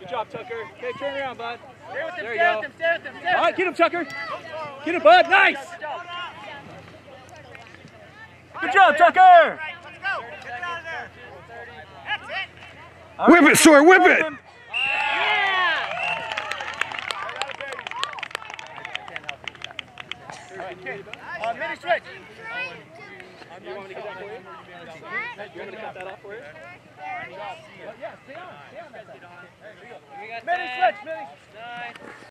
Good job, Tucker. Okay, turn around, bud. Stay with him, There you stay go. with him, stay with him, stay with him. All right, get him, Tucker. Get him, bud. Nice. Good job, Tucker. Let's go. Get it out of there. That's it. Whip it, Sawyer, whip it! Mini switch. You want me to get that for you? You want me to cut that off for you? Yeah, stay on. Stay on that side. Mini switch, mini.